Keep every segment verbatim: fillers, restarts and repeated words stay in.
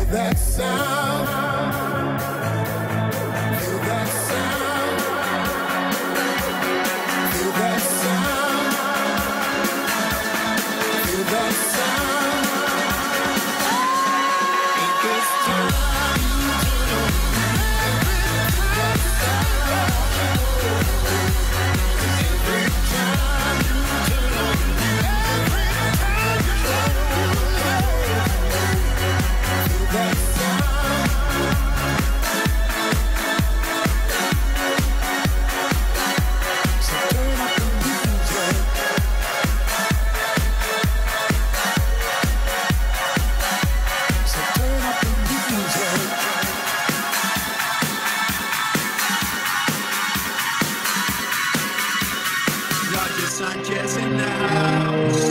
Sanchez in the house.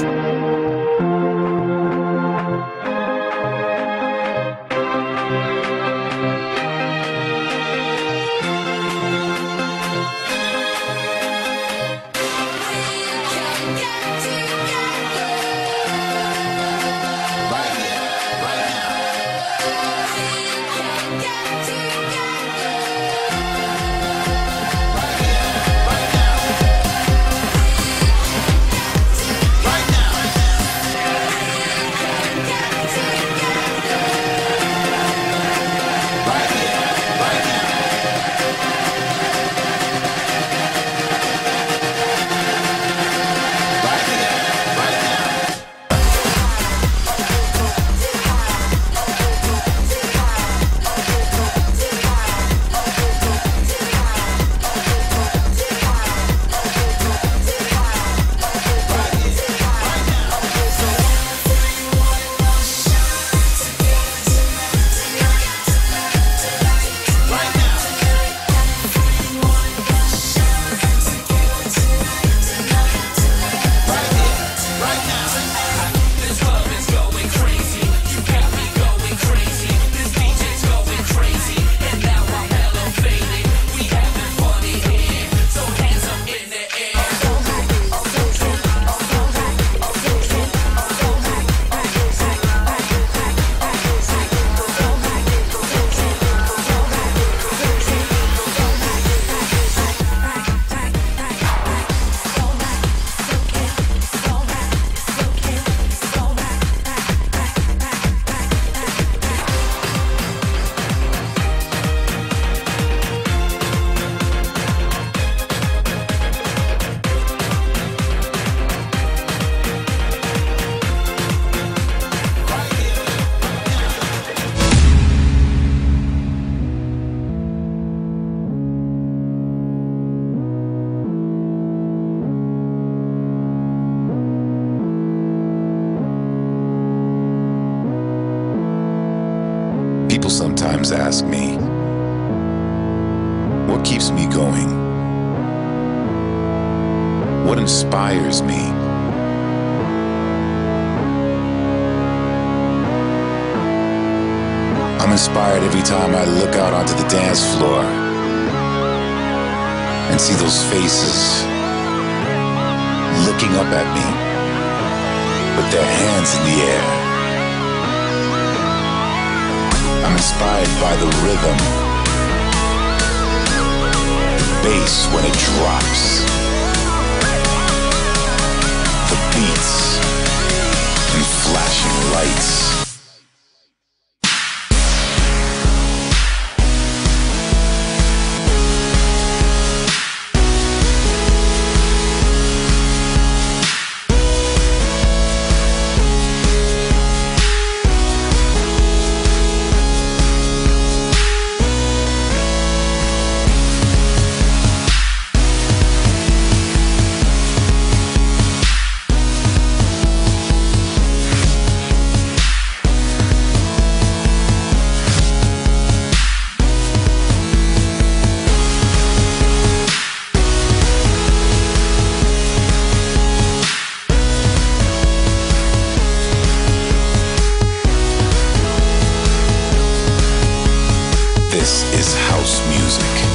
People sometimes ask me, what keeps me going? What inspires me? I'm inspired every time I look out onto the dance floor and see those faces looking up at me with their hands in the air. I'm inspired by the rhythm, the bass when it drops, the beats and flashing lights. This is house music.